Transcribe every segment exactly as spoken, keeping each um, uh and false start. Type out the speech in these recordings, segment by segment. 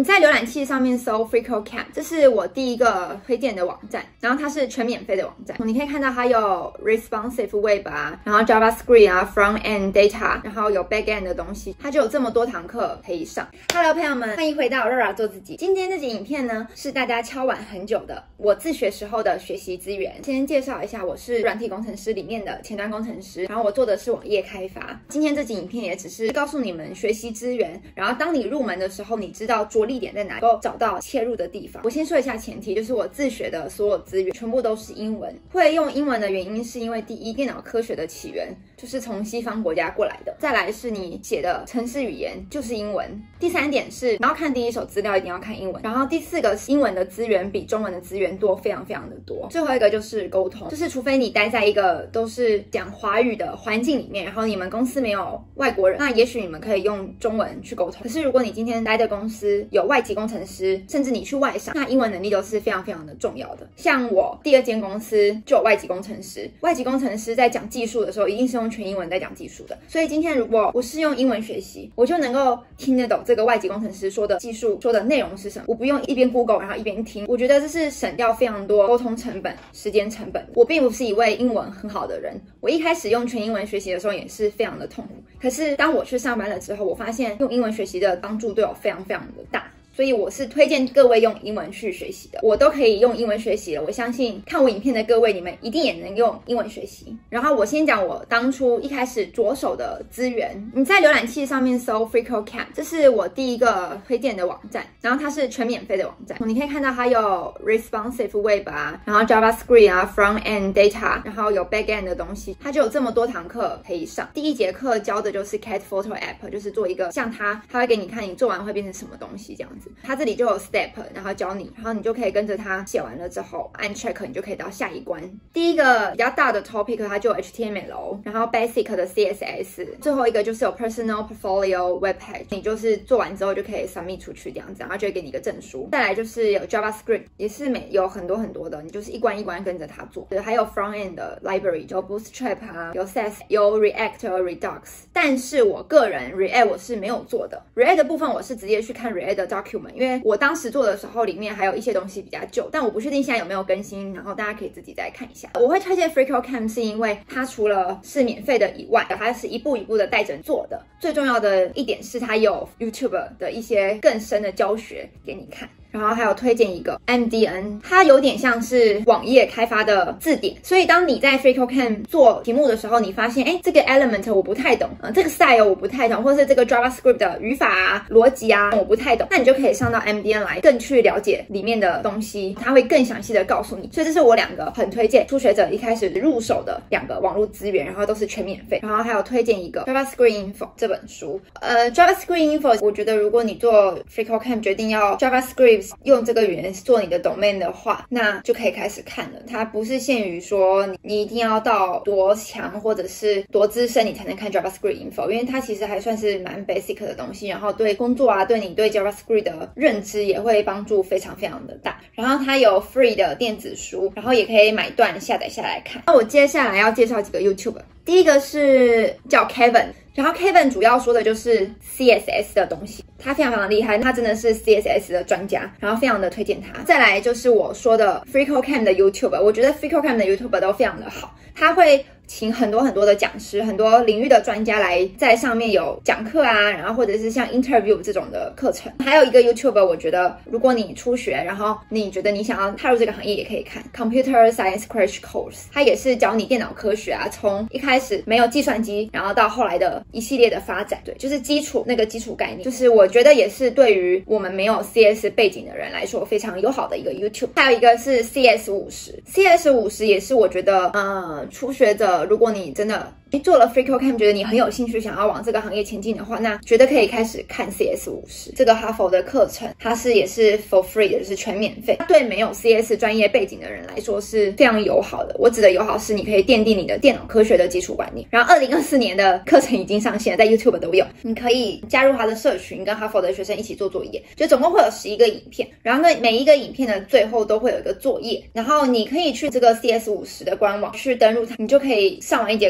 你在浏览器上面搜 FreeCodeCamp， 这是我第一个推荐的网站，然后它是全免费的网站。你可以看到它有 responsive web 啊，然后 JavaScript 啊 front end data， 然后有 back end 的东西，它就有这么多堂课可以上。Hello， 朋友们，欢迎回到 Laura 做自己。今天这集影片呢，是大家敲碗很久的我自学时候的学习资源。先介绍一下，我是软体工程师里面的前端工程师，然后我做的是网页开发。今天这集影片也只是告诉你们学习资源，然后当你入门的时候，你知道着力点在哪里，能够找到切入的地方。我先说一下前提，就是我自学的所有资源全部都是英文。会用英文的原因是因为第一，电脑科学的起源就是从西方国家过来的；再来是你写的程式语言就是英文；第三点是，然后看第一手资料一定要看英文；然后第四个是英文的资源比中文的资源多，非常非常的多。最后一个就是沟通，就是除非你待在一个都是讲华语的环境里面，然后你们公司没有外国人，那也许你们可以用中文去沟通。可是如果你今天待的公司有外籍工程师，甚至你去外商，那英文能力都是非常非常的重要的。像我第二间公司就有外籍工程师，外籍工程师在讲技术的时候，一定是用全英文在讲技术的。所以今天如果我是用英文学习，我就能够听得懂这个外籍工程师说的技术说的内容是什么。我不用一边 Google 然后一边听，我觉得这是省掉非常多沟通成本、时间成本。我并不是一位英文很好的人，我一开始用全英文学习的时候也是非常的痛苦。可是当我去上班了之后，我发现用英文学习的帮助对我非常非常的大。所以我是推荐各位用英文去学习的，我都可以用英文学习了。我相信看我影片的各位，你们一定也能用英文学习。然后我先讲我当初一开始着手的资源。你在浏览器上面搜 FreeCodeCamp， 这是我第一个推荐的网站，然后它是全免费的网站。你可以看到它有 responsive web 啊，然后 JavaScript 啊 front end data， 然后有 back end 的东西，它就有这么多堂课可以上。第一节课教的就是 Cat Photo App， 就是做一个像它，它会给你看你做完会变成什么东西这样子。它这里就有 step， 然后教你，然后你就可以跟着它写完了之后按 check， 你就可以到下一关。第一个比较大的 topic 它就有 H T M L， 然后 basic 的 C S S， 最后一个就是有 personal portfolio web page， 你就是做完之后就可以 submit 出去这样子，然后就会给你一个证书。再来就是有 JavaScript， 也是每有很多很多的，你就是一关一关跟着它做。还有 front end 的 library， 有 Bootstrap 啊，有 Sass， 有 React， 有 Redux。但是我个人 React 我是没有做的 ，React 的部分我是直接去看 React 的 document， 因为我当时做的时候里面还有一些东西比较旧，但我不确定现在有没有更新，然后大家可以自己再看一下。我会推荐 FreeCodeCamp 是因为它除了是免费的以外，它是一步一步的带着做的。最重要的一点是它有 YouTube 的一些更深的教学给你看。然后还有推荐一个 M D N， 它有点像是网页开发的字典，所以当你在 FreeCodeCamp 做题目的时候，你发现哎，这个 element 我不太懂，呃，这个 style 我不太懂，或是这个 JavaScript 的语法啊、逻辑啊我不太懂，那你就可以上到 M D N 来更去了解里面的东西，它会更详细的告诉你。所以这是我两个很推荐初学者一开始入手的两个网络资源，然后都是全免费。然后还有推荐一个 JavaScript Info 这本书，呃 JavaScript Info 我觉得如果你做 FreeCodeCamp 决定要 JavaScript用这个语言做你的 domain 的话，那就可以开始看了。它不是限于说你一定要到多强或者是多资深你才能看 JavaScript Info， 因为它其实还算是蛮 basic 的东西，然后对工作啊，对你对 JavaScript 的认知也会帮助非常非常的大。然后它有 free 的电子书，然后也可以买断下载下来看。那我接下来要介绍几个 YouTube， 第一个是叫 Kevin。然后 Kevin 主要说的就是 C S S 的东西，他非常非常厉害，他真的是 C S S 的专家，然后非常的推荐他。再来就是我说的 FreeCodeCamp 的 YouTube， 我觉得 FreeCodeCamp 的 YouTube 都非常的好，他会请很多很多的讲师，很多领域的专家来在上面有讲课啊，然后或者是像 interview 这种的课程。还有一个 YouTube， 我觉得如果你初学，然后你觉得你想要踏入这个行业，也可以看 Computer Science Crash Course， 它也是教你电脑科学啊，从一开始没有计算机，然后到后来的一系列的发展，对，就是基础那个基础概念，就是我觉得也是对于我们没有 C S 背景的人来说非常友好的一个 YouTube。还有一个是 C S 五十 ，C S 五十 也是我觉得呃初学者，如果你真的你做了 FreeCodeCamp 觉得你很有兴趣想要往这个行业前进的话，那绝对可以开始看 C S 五十 这个哈佛的课程，它是也是 for free 的，就是全免费，对没有 C S 专业背景的人来说是非常友好的。我指的友好是你可以奠定你的电脑科学的基础观念。然后二零二四年的课程已经上线了，在 YouTube 都有，你可以加入他的社群，跟哈佛的学生一起做作业，就总共会有十一个影片，然后每一个影片的最后都会有一个作业，然后你可以去这个 C S 五十 的官网去登录它，你就可以上完一节课之后 submit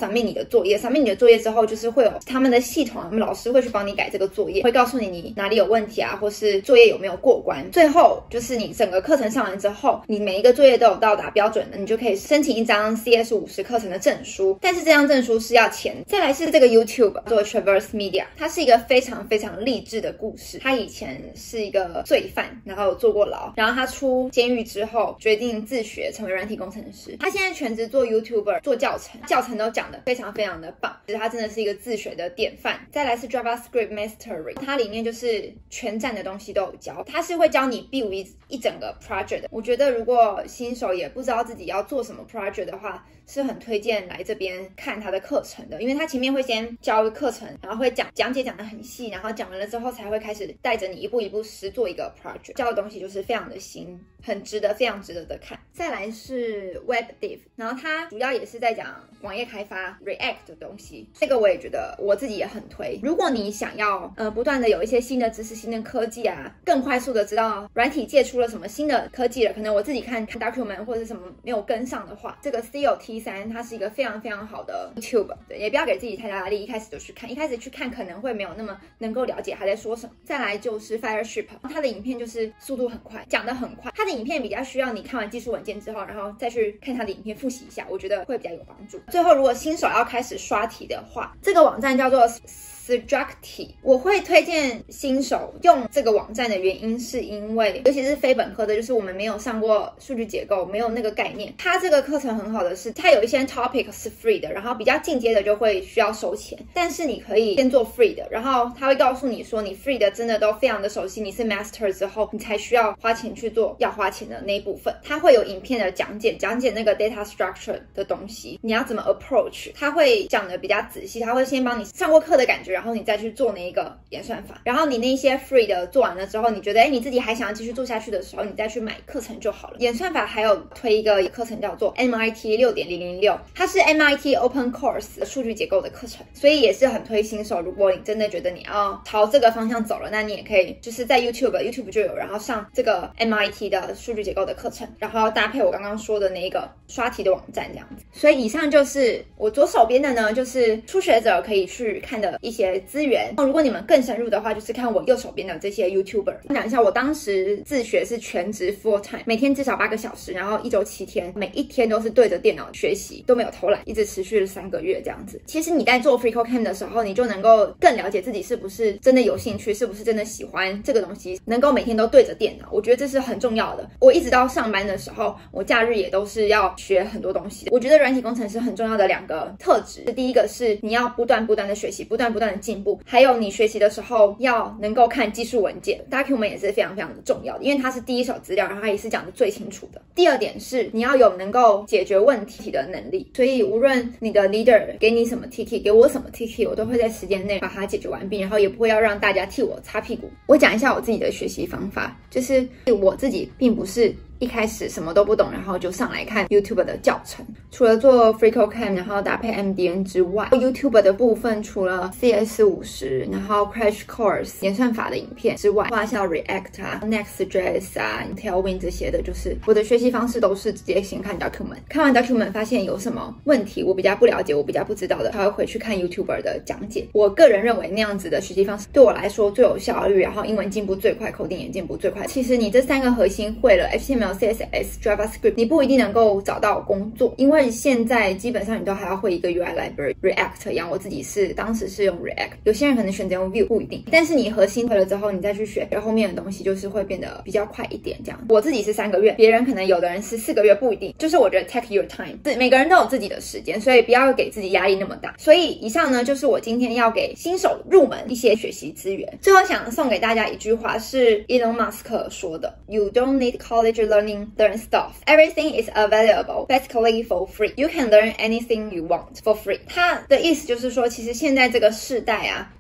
submit 你的作业 ，submit 你的作业之后，就是会有他们的系统，他们老师会去帮你改这个作业，会告诉你你哪里有问题啊，或是作业有没有过关。最后就是你整个课程上完之后，你每一个作业都有到达标准的，你就可以申请一张 C S 五十课程的证书。但是这张证书是要钱。再来是这个 YouTube 做 Traverse Media， 它是一个非常非常励志的故事。他以前是一个罪犯，然后有坐过牢，然后他出监狱之后决定自学成为软体工程师。他现在全职做 YouTuber， 做教程，教程都讲得非常非常的棒，其实他真的是一个自学的典范。再来是 JavaScript Mastery， 它里面就是全站的东西都有教，它是会教你 build 一一整个 project 的。我觉得如果新手也不知道自己要做什么 project 的话，是很推荐来这边看他的课程的，因为他前面会先教课程，然后会讲讲解讲得很细，然后讲完了之后才会开始带着你一步一步实做一个 project， 教的东西就是非常的新，很值得非常值得的看。再来是 WebDev， 然后它主要也是在讲网页开发 React 的东西，这个我也觉得我自己也很推。如果你想要呃不断的有一些新的知识、新的科技啊，更快速的知道软体界出了什么新的科技了，可能我自己看 document 或者什么没有跟上的话，这个 C O T 三 它是一个非常非常好的 YouTube， 对，也不要给自己太大压力，一开始就去看，一开始去看可能会没有那么能够了解他在说什么。再来就是 Fireship， 它的影片就是速度很快，讲得很快，它的影片比较需要你看完技术文件之后，然后再去看它的影片复习一下，我觉得会比较有帮助。最后如果新手要开始刷题的话，这个网站叫做Structy， 我会推荐新手用这个网站的原因是因为，尤其是非本科的，就是我们没有上过数据结构，没有那个概念。它这个课程很好的是，它有一些 topic 是 free 的，然后比较进阶的就会需要收钱。但是你可以先做 free 的，然后它会告诉你说，你 free 的真的都非常的熟悉，你是 master 之后，你才需要花钱去做要花钱的那一部分。它会有影片的讲解，讲解那个 data structure 的东西，你要怎么 approach， 它会讲的比较仔细，它会先帮你上过课的感觉，然后你再去做那一个演算法，然后你那些 free 的做完了之后，你觉得哎你自己还想要继续做下去的时候，你再去买课程就好了。演算法还有推一个课程叫做 M I T 六点零零六， 它是 M I T Open Course 的数据结构的课程，所以也是很推新手。如果你真的觉得你要朝这个方向走了，那你也可以就是在 YouTube YouTube 就有，然后上这个 M I T 的数据结构的课程，然后搭配我刚刚说的那一个刷题的网站这样子。所以以上就是我左手边的呢，就是初学者可以去看的一些资源。如果你们更深入的话，就是看我右手边的这些 YouTuber。讲一下，我当时自学是全职 full time， 每天至少八个小时，然后一周七天，每一天都是对着电脑学习，都没有偷懒，一直持续了三个月这样子。其实你在做 FreeCodeCamp 的时候，你就能够更了解自己是不是真的有兴趣，是不是真的喜欢这个东西，能够每天都对着电脑，我觉得这是很重要的。我一直到上班的时候，我假日也都是要学很多东西的。我觉得软体工程师很重要的两个特质，第一个是你要不断不断的学习，不断不断的进步，还有你学习的时候要能够看技术文件 document 也是非常非常的重要的，因为它是第一手资料，然后它也是讲的最清楚的。第二点是你要有能够解决问题的能力，所以无论你的 leader 给你什么 T K， 给我什么 T K， 我都会在时间内把它解决完毕，然后也不会要让大家替我擦屁股。我讲一下我自己的学习方法，就是我自己并不是一开始什么都不懂，然后就上来看 YouTube 的教程。除了做 FreeCodeCamp 然后搭配 M D N 之外， YouTube 的部分除了 C S 五十， 然后 Crash Course 演算法的影片之外，包括 React 啊 Next.js 啊 Tailwind 这些的，就是我的学习方式都是直接先看 document， 看完 document 发现有什么问题我比较不了解，我比较不知道的，才会回去看 YouTuber 的讲解。我个人认为那样子的学习方式对我来说最有效率，然后英文进步最快，口定也进步最快。其实你这三个核心会了 H T M L、C S S、JavaScript， 你不一定能够找到工作，因为现在基本上你都还要会一个 U I library React 一样，我自己是当时是用 React， 有些人可能选择用 Vue， 不一定。但是你核心会了之后，你再去学后面的东西，就是会变得比较快一点这样。我自己是三个月，别人可能有的人是四个月，不一定。就是我觉得 take your time， 每个人都有自己的时间，所以不要给自己压力那么大。所以以上呢，就是我今天要给新手入门一些学习资源。最后想送给大家一句话，是 Elon Musk 说的 ：You don't need college learning learn stuff. Everything is available basically for free. You can learn anything you want for free. 他的意思就是说，其实现在这个世代啊，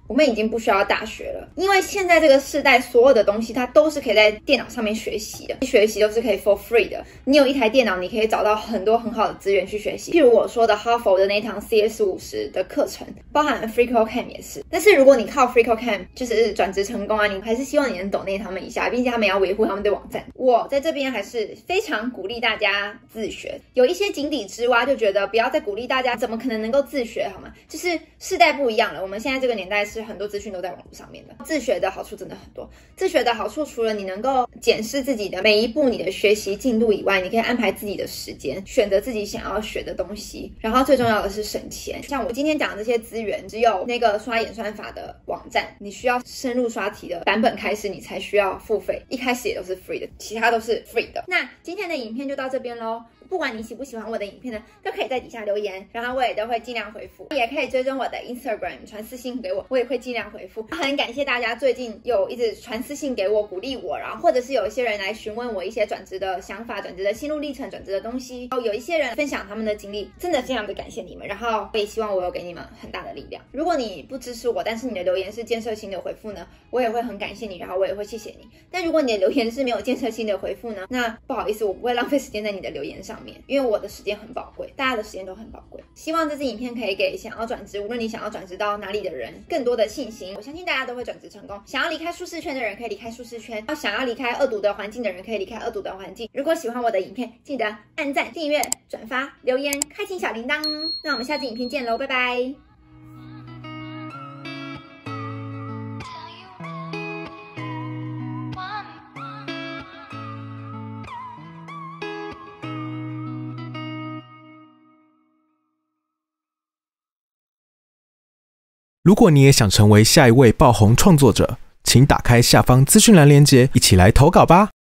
我们已经不需要大学了，因为现在这个世代所有的东西它都是可以在电脑上面学习的，学习都是可以 for free 的。你有一台电脑，你可以找到很多很好的资源去学习。譬如我说的哈佛的那堂 C S 五十 的课程，包含 FreeCodeCamp 也是。但是如果你靠 FreeCodeCamp 就是转职成功啊，你还是希望你能donate他们一下，并且他们也要维护他们的网站。我在这边还是非常鼓励大家自学。有一些井底之蛙就觉得不要再鼓励大家，怎么可能能够自学好吗？就是世代不一样了，我们现在这个年代是很多资讯都在网络上面的。自学的好处真的很多，自学的好处除了你能够检视自己的每一步你的学习进度以外，你可以安排自己的时间，选择自己想要学的东西，然后最重要的是省钱。像我今天讲的这些资源，只有那个刷演算法的网站，你需要深入刷题的版本开始，你才需要付费，一开始也都是 free 的，其他都是 free 的。那今天的影片就到这边咯，不管你喜不喜欢我的影片呢，都可以在底下留言，然后我也都会尽量回复，也可以追踪我的 Instagram 传私信给我，我也会尽量回复。很感谢大家最近有一直传私信给我鼓励我，然后或者是有一些人来询问我一些转职的想法、转职的心路历程、转职的东西，然后有一些人分享他们的经历，真的非常的感谢你们，然后我也希望我有给你们很大的力量。如果你不支持我，但是你的留言是建设性的回复呢，我也会很感谢你，然后我也会谢谢你。但如果你的留言是没有建设性的回复呢，那不好意思，我不会浪费时间在你的留言上面，因为我的时间很宝贵，大家的时间都很宝贵。希望这支影片可以给想要转职，无论你想要转职到哪里的人更多的信心。我相信大家都会转职成功。想要离开舒适圈的人可以离开舒适圈，想要离开恶毒的环境的人可以离开恶毒的环境。如果喜欢我的影片，记得按赞、订阅、转发、留言、开启小铃铛。那我们下支影片见喽，拜拜。 如果你也想成为下一位爆红创作者，请打开下方资讯栏链接，一起来投稿吧。